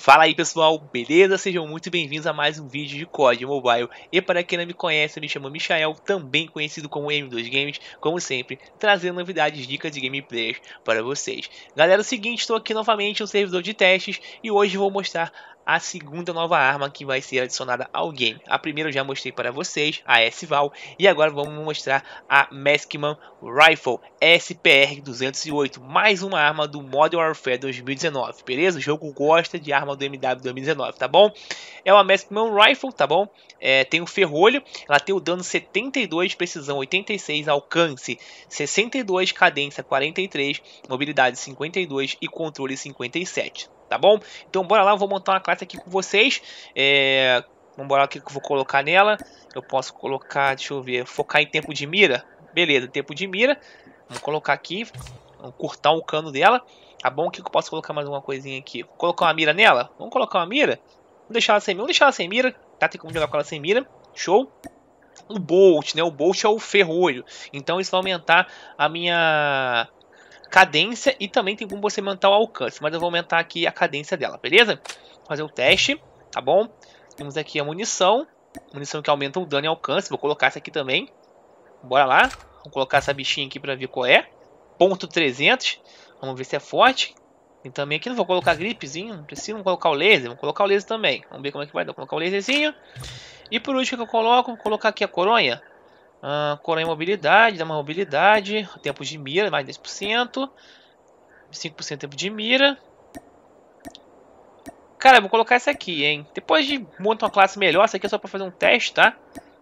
Fala aí pessoal, beleza? Sejam muito bem-vindos a mais um vídeo de COD Mobile. E para quem não me conhece, eu me chamo Michael, também conhecido como M2 Games, como sempre, trazendo novidades, dicas de gameplays para vocês. Galera, é o seguinte, estou aqui novamente no servidor de testes e hoje vou mostrar a segunda nova arma que vai ser adicionada ao game. A primeira eu já mostrei para vocês, a S-Val, e agora vamos mostrar a Maskman Rifle SPR-208, mais uma arma do Modern Warfare 2019, beleza? O jogo gosta de arma do MW 2019, tá bom? É uma Maskman Rifle, tá bom? Tem o ferrolho, ela tem o dano 72, precisão 86, alcance 62, cadência 43, mobilidade 52 e controle 57. Tá bom? Então bora lá, eu vou montar uma classe aqui com vocês. Vamos embora, o que eu vou colocar nela. Eu posso colocar, deixa eu ver, focar em tempo de mira. Beleza, tempo de mira. Vamos colocar aqui, vamos cortar o cano dela. Tá bom? O que eu posso colocar mais uma coisinha aqui? Vou colocar uma mira nela? Vamos colocar uma mira? Vamos deixar ela sem mira, tá? Tem como jogar com ela sem mira. Show! O Bolt, né? O Bolt é o ferrolho. Então isso vai aumentar a minha cadência e também tem como você aumentar o alcance, mas eu vou aumentar aqui a cadência dela, beleza? Vou fazer o teste, tá bom? Temos aqui a munição que aumenta o dano e alcance, vou colocar essa aqui também. Bora lá, vou colocar essa bichinha aqui pra ver qual é. Ponto 300, vamos ver se é forte. E também aqui não vou colocar gripezinho, não preciso colocar o laser, vou colocar o laser também. Vamos ver como é que vai dar, vou colocar o laserzinho. E por último que eu coloco, vou colocar aqui a coronha. Coronha mobilidade, dá uma mobilidade, tempo de mira, mais 10%, 5% tempo de mira. Cara, eu vou colocar essa aqui, hein? Depois de montar uma classe melhor, essa aqui é só pra fazer um teste, tá?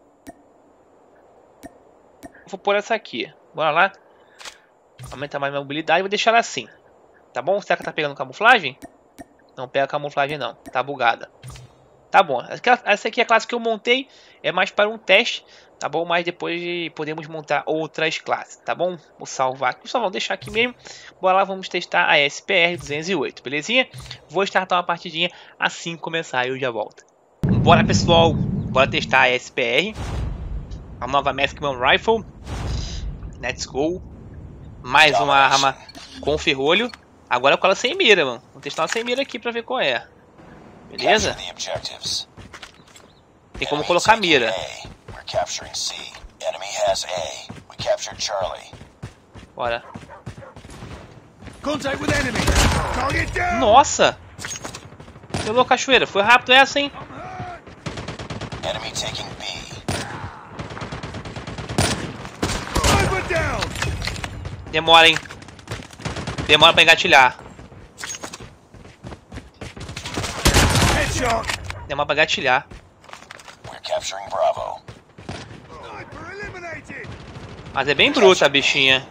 Vou pôr essa aqui, bora lá. Aumentar mais a mobilidade, vou deixar ela assim, tá bom? Será que tá pegando camuflagem? Não pega camuflagem não, tá bugada. Tá bom, essa aqui é a classe que eu montei, é mais para um teste, tá bom? Mas depois podemos montar outras classes, tá bom? Vou salvar aqui, só vamos deixar aqui mesmo. Bora lá, vamos testar a SPR-208, belezinha? Vou startar uma partidinha, assim que começar eu já volto. Bora pessoal, bora testar a SPR, a nova Maskman Rifle. Let's go. Mais uma arma com ferrolho, agora com ela sem mira, mano. Vou testar ela sem mira aqui pra ver qual é. Beleza? Tem como colocar mira. Bora. Nossa! Pegou a cachoeira. Foi rápido essa, hein? Demora, hein? Demora pra engatilhar. Demora pra gatilhar. Mas é bem bruta a bichinha.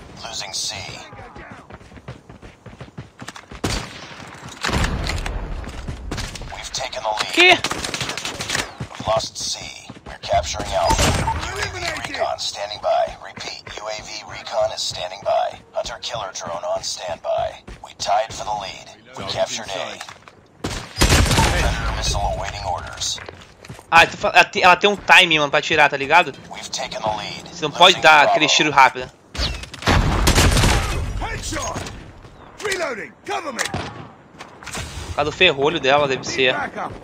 Que? Lost C. We're capturing Alpha. UAV recon standing by. Repeat, UAV recon is standing by. Hunter killer drone on standby. We tied for the lead. We captured A. Predator missile awaiting orders. Ela tem um timing, mano, pra tirar, tá ligado? We've taken the lead. Você não pode dar aquele tiro rápido. Reloading. Cover me. Por causa do ferrolho dela, deve ser.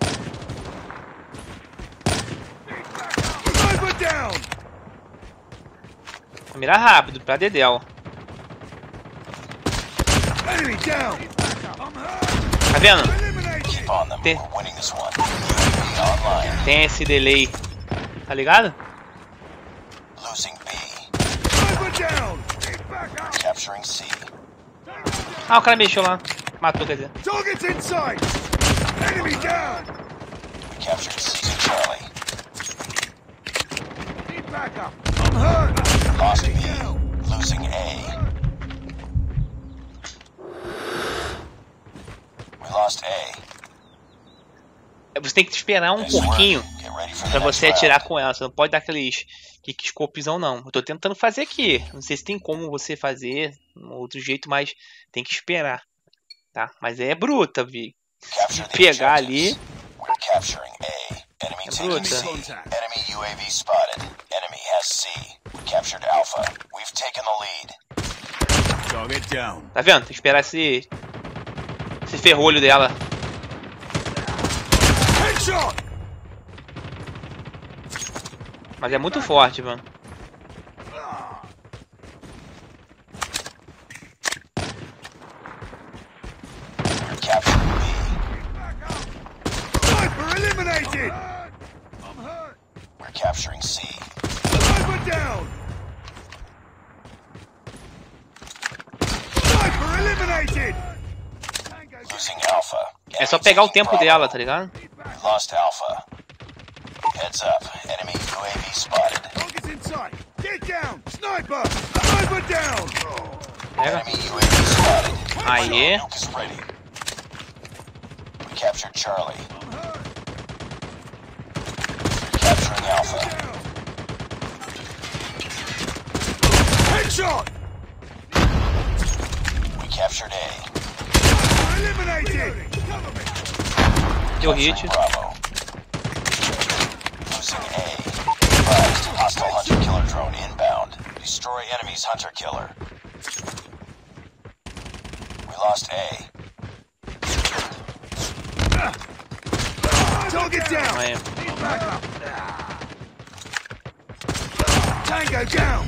Vou mirar rápido, pra dedéu. Tá vendo? Tem esse delay. Tá ligado? Ah, o cara mexeu lá. Matou, quer dizer. Lost B. Losing A. We lost A. Você tem que esperar um pouquinho pra você atirar com ela. Você não pode dar aqueles kickscopezão, não. Eu tô tentando fazer aqui. Não sei se tem como você fazer um outro jeito, mas tem que esperar. Tá? Mas é bruta, vi. Se pegar ali. É bruta. Enemy UAV spotted. Enemy has C. We captured Alpha. We've taken the lead. Tá vendo? Tem que esperar esse ferrolho dela. Mas é muito forte, mano. Capturing B. Sniper eliminated! We're capturing C. Sniper down! Sniper eliminated! Losing Alpha. É só pegar o tempo dela, tá ligado? We lost Alpha. Heads up. Enemy UAV spotted. Target's in sight! Get down! Sniper! Sniper down! Pega. Enemy UAV spotted. Aê. Nuke is ready. We captured Charlie. We're capturing Alpha. Headshot! We captured A. Eliminated! Deu hit. Capturing Bravo. Losing A. Advised. Hostile hunter-killer drone inbound. Destroy enemy's hunter-killer. We lost A. Target down! Aí. Tango down!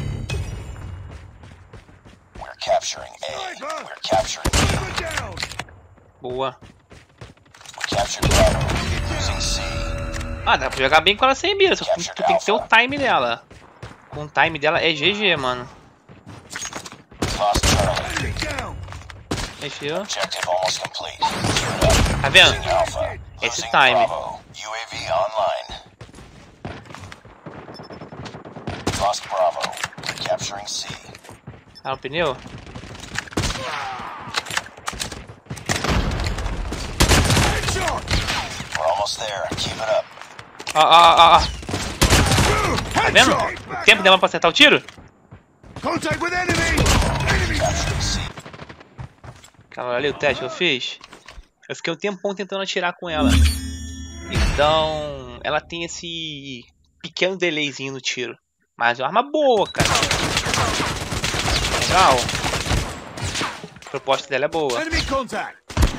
We're capturing A. We're capturing B. Sniper down! Boa. We captured Bravo. Losing C. Ah, dá pra jogar bem com ela sem mira, só que tu tem que ter o time dela. Com o time dela é GG, mano. We lost Charlie. Enemy down! Fechou. Objective almost complete. Geared up. Tá vendo? Losing Alpha. Esse Losing time. Bravo. UAV online. Lost Bravo. We're capturing C. Ah, no pneu? Headshot! We're almost there. Keep it up. Tá vendo? Headshot! O tempo dela pra acertar o tiro? Contact with enemy! Enemy! Capturing C. Cara, olha ali o teste que eu fiz. Eu fiquei um tempão tentando atirar com ela. Então, ela tem esse pequeno delayzinho no tiro. Mas é uma arma boa, cara. Legal. A proposta dela é boa. Enemy contact!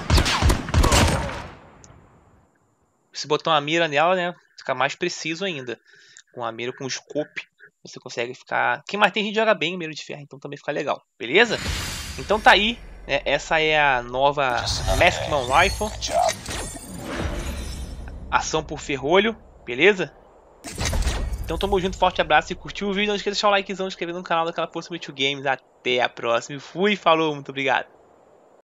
Se botar uma mira nela, né, fica mais preciso ainda. Com a mira com o scope, você consegue ficar... Quem mais tem gente joga bem em mira de ferro, então também fica legal. Beleza? Então tá aí. Né, essa é a nova Maskman Rifle. Good job. Ação por ferrolho. Beleza? Então tamo junto, forte abraço e curtiu o vídeo. Não esqueça de deixar o likezão, inscrever no canal daquela Força 2 Games. Até a próxima. Fui, falou, muito obrigado.